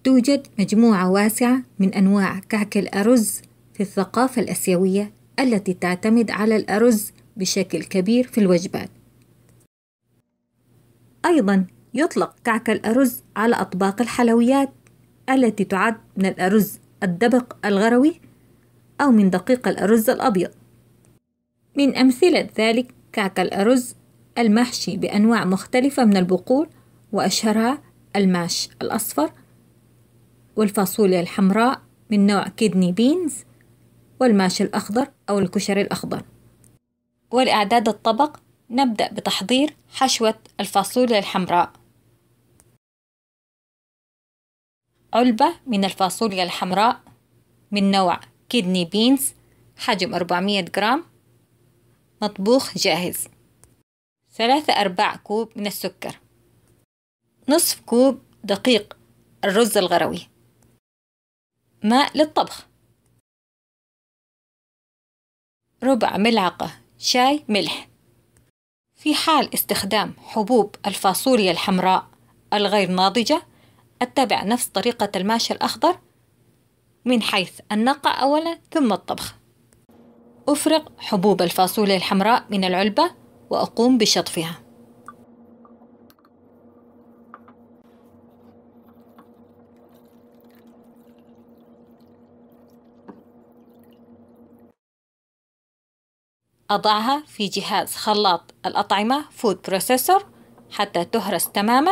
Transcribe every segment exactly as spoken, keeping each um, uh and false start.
توجد مجموعة واسعة من أنواع كعك الأرز في الثقافة الآسيوية التي تعتمد على الأرز بشكل كبير في الوجبات. أيضاً يطلق كعك الأرز على أطباق الحلويات التي تعد من الأرز الدبق الغروي أو من دقيق الأرز الأبيض. من أمثلة ذلك كعك الأرز المحشي بأنواع مختلفة من البقول، وأشهرها الماش الأصفر والفاصوليا الحمراء من نوع كيدني بينز، والماش الأخضر أو الكشري الأخضر. ولإعداد الطبق نبدأ بتحضير حشوة الفاصوليا الحمراء. علبة من الفاصوليا الحمراء من نوع كيدني بينز حجم أربعمية جرام مطبوخ جاهز. ثلاثة أرباع كوب من السكر. نصف كوب دقيق الرز الغروي. ماء للطبخ. ربع ملعقة شاي ملح. في حال استخدام حبوب الفاصوليا الحمراء الغير ناضجة اتبع نفس طريقة الماش الأخضر من حيث النقع أولا ثم الطبخ. أفرغ حبوب الفاصوليا الحمراء من العلبة وأقوم بشطفها. أضعها في جهاز خلاط الأطعمة فود بروسيسور حتى تهرس تماما.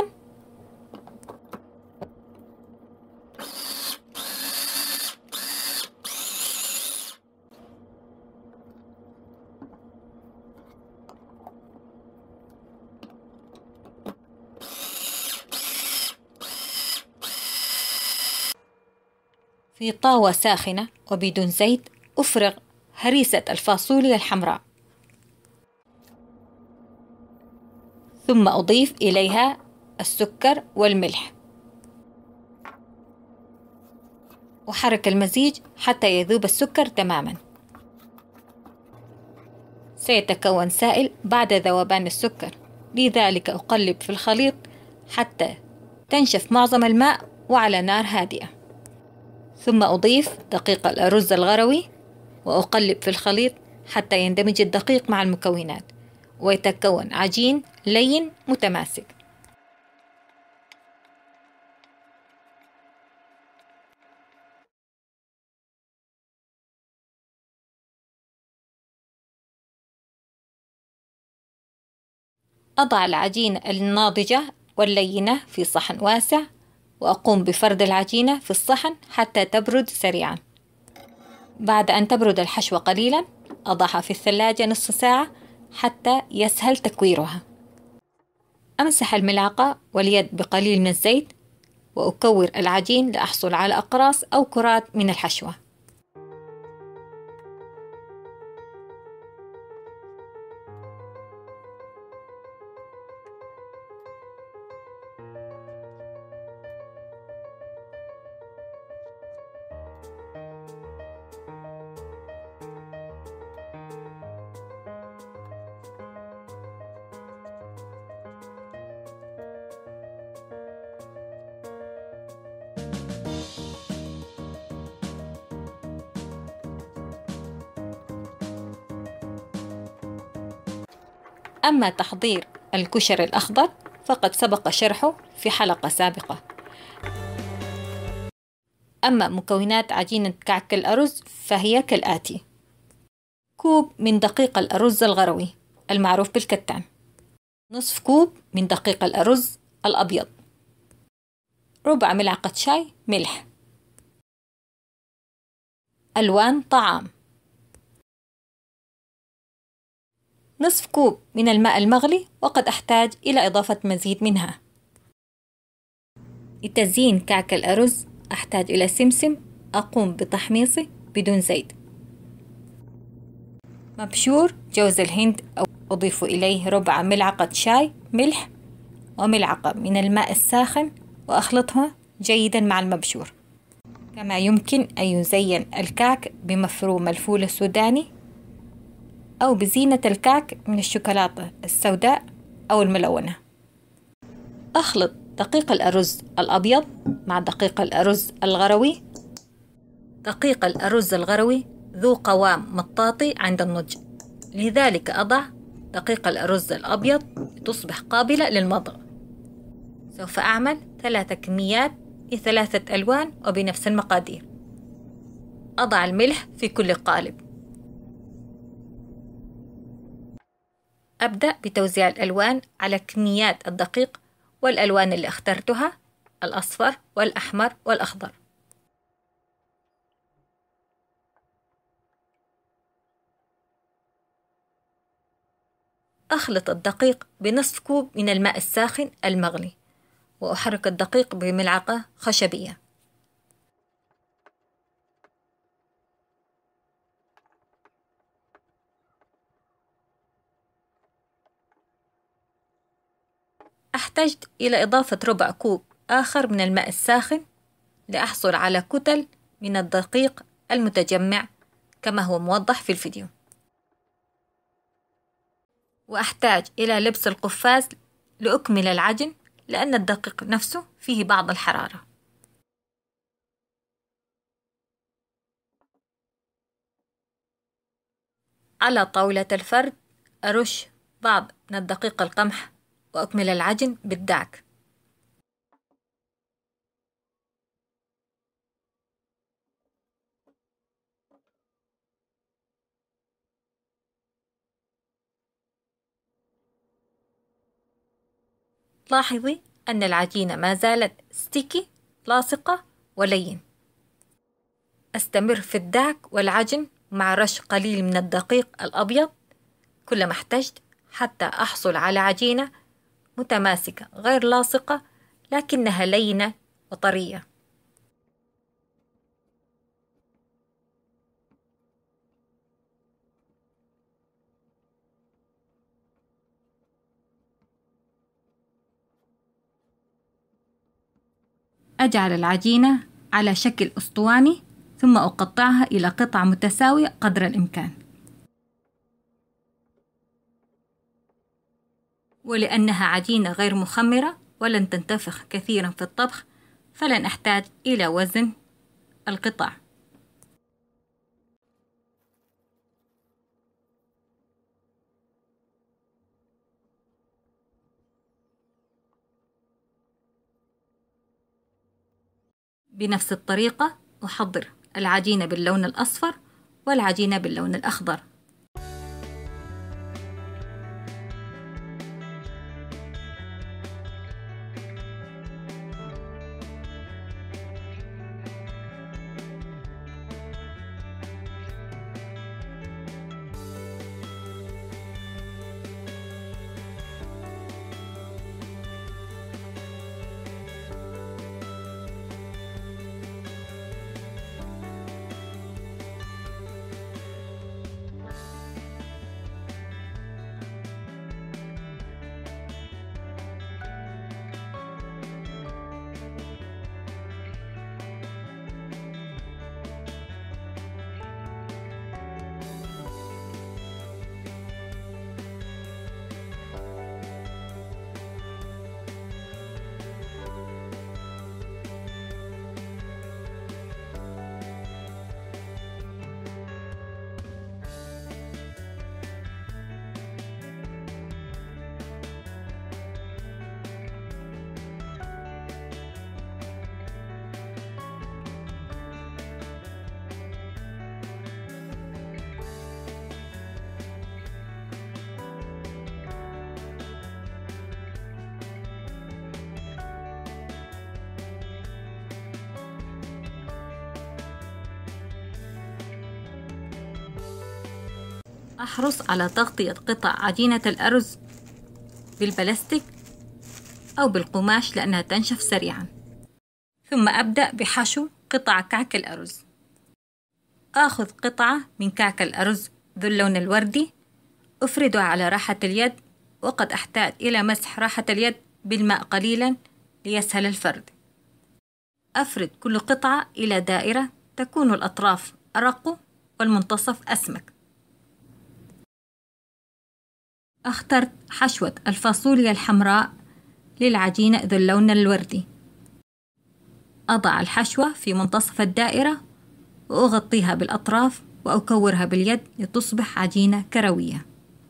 في طاوة ساخنة وبدون زيت أفرغ هريسة الفاصوليا الحمراء، ثم أضيف إليها السكر والملح، وحرك المزيج حتى يذوب السكر تماما. سيتكون سائل بعد ذوبان السكر، لذلك أقلب في الخليط حتى تنشف معظم الماء وعلى نار هادئة. ثم أضيف دقيق الأرز الغروي وأقلب في الخليط حتى يندمج الدقيق مع المكونات ويتكون عجين لين متماسك. أضع العجينة الناضجة واللينة في صحن واسع وأقوم بفرد العجينة في الصحن حتى تبرد سريعا. بعد أن تبرد الحشوة قليلا أضعها في الثلاجة نصف ساعة حتى يسهل تكويرها. أمسح الملعقة واليد بقليل من الزيت وأكور العجين لأحصل على أقراص أو كرات من الحشوة. أما تحضير الكشري الأخضر فقد سبق شرحه في حلقة سابقة. أما مكونات عجينة كعك الأرز فهي كالآتي: كوب من دقيق الأرز الغروي المعروف بالكتان، نصف كوب من دقيق الأرز الأبيض، ربع ملعقة شاي ملح، ألوان طعام، نصف كوب من الماء المغلي وقد أحتاج إلى إضافة مزيد منها. لتزيين كعك الأرز أحتاج إلى سمسم أقوم بتحميصه بدون زيت، مبشور جوز الهند أو أضيف إليه ربع ملعقة شاي ملح وملعقة من الماء الساخن وأخلطها جيدا مع المبشور. كما يمكن أن يزين الكعك بمفروم الفول السوداني أو بزينة الكعك من الشوكولاتة السوداء أو الملونة. أخلط دقيق الأرز الأبيض مع دقيق الأرز الغروي. دقيق الأرز الغروي ذو قوام مطاطي عند النضج، لذلك أضع دقيق الأرز الأبيض لتصبح قابلة للمضغ. سوف أعمل ثلاث كميات في ثلاثة ألوان وبنفس المقادير. أضع الملح في كل قالب. أبدأ بتوزيع الألوان على كميات الدقيق والألوان اللي اخترتها الأصفر والأحمر والأخضر. أخلط الدقيق بنصف كوب من الماء الساخن المغلي، وأحرك الدقيق بملعقة خشبية. احتجت إلى إضافة ربع كوب آخر من الماء الساخن لأحصل على كتل من الدقيق المتجمع كما هو موضح في الفيديو. وأحتاج إلى لبس القفاز لأكمل العجن، لأن الدقيق نفسه فيه بعض الحرارة. على طاولة الفرد أرش بعض من الدقيق القمح وأكمل العجن بالدعك. لاحظي أن العجينة ما زالت ستيكي لاصقة ولين. أستمر في الدعك والعجن مع رش قليل من الدقيق الأبيض كلما احتجت، حتى أحصل على عجينة متماسكة غير لاصقة لكنها لينة وطرية. أجعل العجينة على شكل أسطواني ثم أقطعها إلى قطع متساوية قدر الإمكان. ولأنها عجينة غير مخمرة ولن تنتفخ كثيرا في الطبخ، فلن أحتاج إلى وزن القطع. بنفس الطريقة أحضر العجينة باللون الأصفر والعجينة باللون الأخضر. أحرص على تغطية قطع عجينة الأرز بالبلاستيك أو بالقماش لأنها تنشف سريعا. ثم أبدأ بحشو قطع كعك الأرز. آخذ قطعة من كعك الأرز ذو اللون الوردي، أفردها على راحة اليد، وقد أحتاج إلى مسح راحة اليد بالماء قليلا ليسهل الفرد. أفرد كل قطعة إلى دائرة تكون الأطراف أرق والمنتصف أسمك. اخترت حشوة الفاصوليا الحمراء للعجينة ذو اللون الوردي. أضع الحشوة في منتصف الدائرة وأغطيها بالأطراف وأكورها باليد لتصبح عجينة كروية.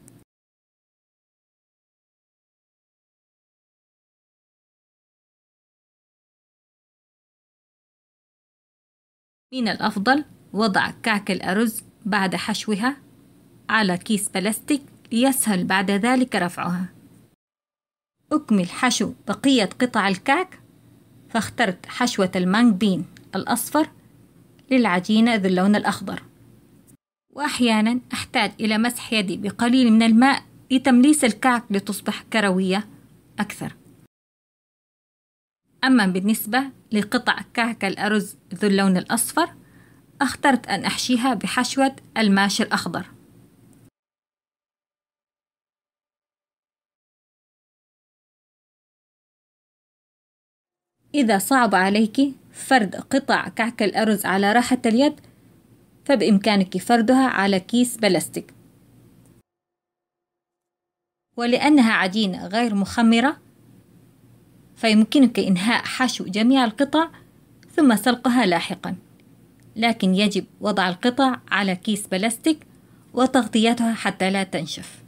من الأفضل وضع كعك الأرز بعد حشوها على كيس بلاستيك ليسهل بعد ذلك رفعها. أكمل حشو بقية قطع الكعك، فاخترت حشوة المانج بين الأصفر للعجينة ذو اللون الأخضر، وأحيانا أحتاج إلى مسح يدي بقليل من الماء لتمليس الكعك لتصبح كروية أكثر. أما بالنسبة لقطع كعك الأرز ذو اللون الأصفر، اخترت أن أحشيها بحشوة الماشي الأخضر. إذا صعب عليك فرد قطع كعك الأرز على راحة اليد، فبإمكانك فردها على كيس بلاستيك. ولأنها عجينة غير مخمرة، فيمكنك إنهاء حشو جميع القطع ثم سلقها لاحقا، لكن يجب وضع القطع على كيس بلاستيك وتغطيتها حتى لا تنشف.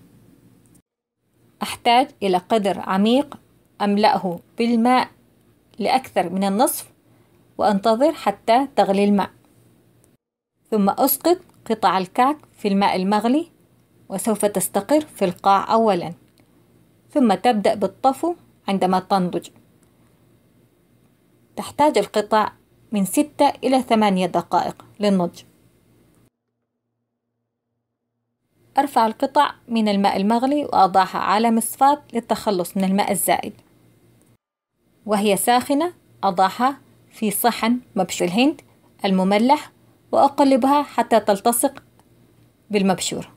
أحتاج إلى قدر عميق أملأه بالماء لأكثر من النصف وأنتظر حتى تغلي الماء، ثم أسقط قطع الكعك في الماء المغلي وسوف تستقر في القاع أولا، ثم تبدأ بالطفو عندما تنضج. تحتاج القطع من ستة إلى ثمانية دقائق للنضج. أرفع القطع من الماء المغلي وأضعها على مصفاة للتخلص من الماء الزائد، وهي ساخنة أضعها في صحن مبشور الهند المملح وأقلبها حتى تلتصق بالمبشور.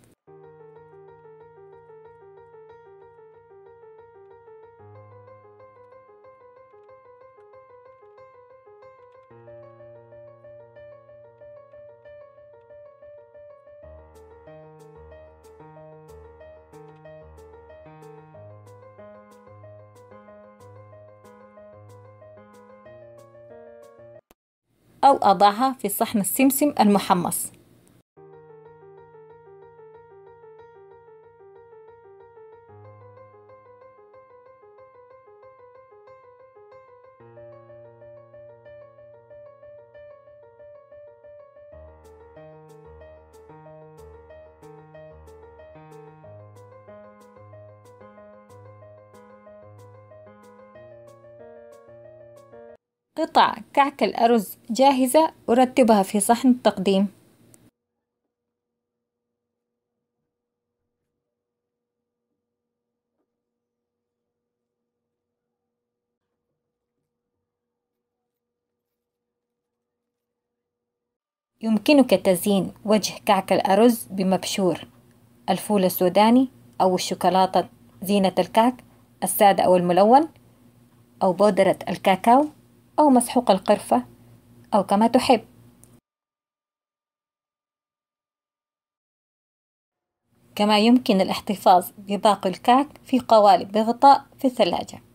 أو أضعها في صحن السمسم المحمص. قطع كعك الأرز جاهزة، أرتبها في صحن التقديم. يمكنك تزيين وجه كعك الأرز بمبشور الفول السوداني أو الشوكولاتة زينة الكعك السادة أو الملون، أو بودرة الكاكاو، أو مسحوق القرفة، أو كما تحب. كما يمكن الاحتفاظ بباقي الكعك في قوالب بغطاء في الثلاجة.